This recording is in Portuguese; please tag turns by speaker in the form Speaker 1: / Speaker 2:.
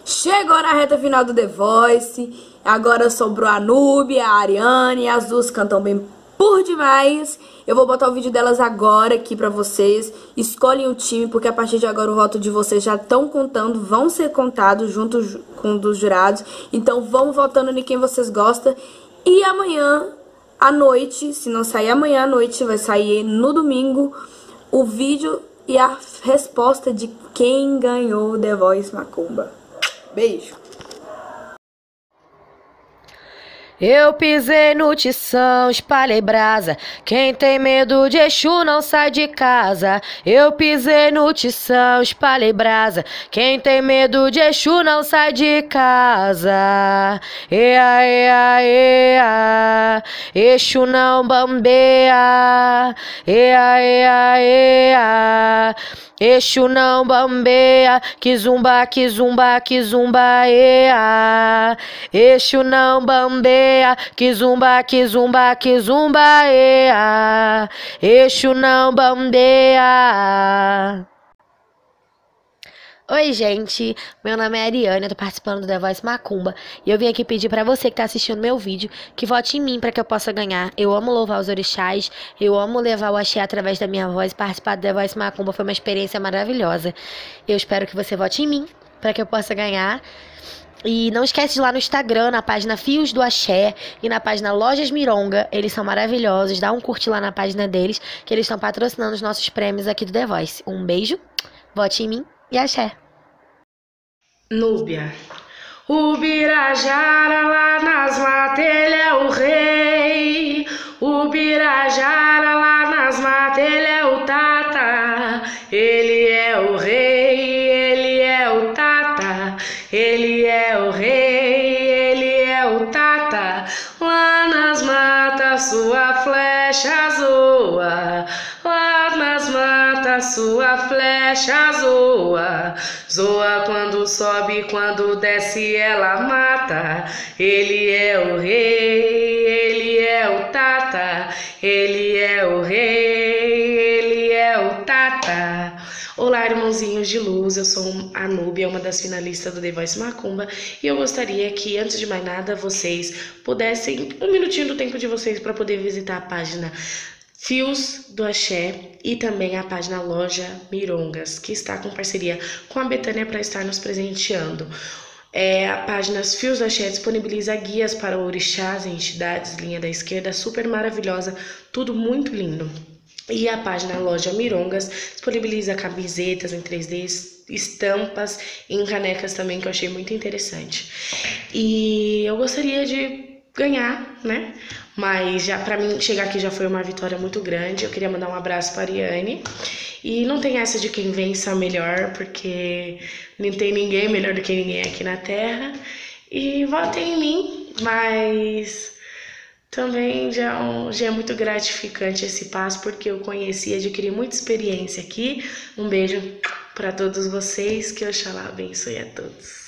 Speaker 1: Chegou na reta final do The Voice. Agora sobrou a Núbia, a Ariane. As duas cantam bem por demais. Eu vou botar o vídeo delas agora aqui pra vocês. Escolhem o time, porque a partir de agora o voto de vocês já estão contando. Vão ser contados junto com dos jurados. Então vão votando em quem vocês gostam. E amanhã à noite, se não sair amanhã à noite, vai sair no domingo o vídeo e a resposta de quem ganhou o The Voice Macumba. Beijo!
Speaker 2: Eu pisei no tição, espalhei brasa. Quem tem medo de Exu não sai de casa. Eu pisei no tição, espalhei brasa. Quem tem medo de Exu não sai de casa. Ea, ea, ea, Exu não bambeia. Ea, ea, ea, Exu não bambeia. Kizumba, kizumba, kizumba, ea. Exu não bambeia. Kizumba, kizumba, kizumba, ea. Exu não bambeia. Oi, gente, meu nome é Ariane, eu tô participando do The Voice Macumba e eu vim aqui pedir pra você que tá assistindo meu vídeo que vote em mim pra que eu possa ganhar. Eu amo louvar os orixás, eu amo levar o axé através da minha voz. Participar do The Voice Macumba foi uma experiência maravilhosa. Eu espero que você vote em mim pra que eu possa ganhar. E não esquece de ir lá no Instagram, na página Fios do Axé e na página Lojas Mironga. Eles são maravilhosos. Dá um curte lá na página deles, que eles estão patrocinando os nossos prêmios aqui do The Voice. Um beijo, vote em mim e axé.
Speaker 3: Núbia. O Birajara lá nas matas, ele é o rei. O Birajara lá nas matas, ele é o tata. Ele é o rei, ele é o tata. Ele é o rei, ele é o tata. Lá nas matas sua flecha zoa. Lá nas matas sua flecha zoa. Zoa quando sobe, quando desce ela mata. Ele é o rei, ele é o tata. Ele é o rei, ele é o tata. Olá, irmãozinhos de luz, eu sou a Núbia, uma das finalistas do The Voice Macumba, e eu gostaria que, antes de mais nada, vocês pudessem, um minutinho do tempo de vocês para poder visitar a página Fios do Axé e também a página Loja Mirongas, que está com parceria com a Betânia para estar nos presenteando. A página Fios do Axé disponibiliza guias para orixás, entidades, linha da esquerda, super maravilhosa, tudo muito lindo. E a página Loja Mirongas disponibiliza camisetas em 3D, estampas em canecas também, que eu achei muito interessante. E eu gostaria de ganhar, né? Mas já para mim chegar aqui já foi uma vitória muito grande. Eu queria mandar um abraço para a Ariane. E não tem essa de quem vença melhor, porque não tem ninguém melhor do que ninguém aqui na Terra. E votem em mim, mas também já é muito gratificante esse passo, porque eu conheci e adquiri muita experiência aqui. Um beijo para todos vocês, que Oxalá abençoe a todos.